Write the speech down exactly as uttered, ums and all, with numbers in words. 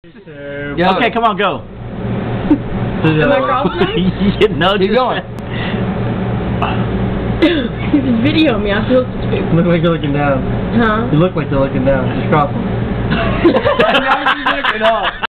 Yeah. Okay, come on, go. Am I crossing? No, keep going. Just video me. I feel stupid. Look like you're looking down. Huh? You look like you're looking down. Just cross them. Now she's looking up.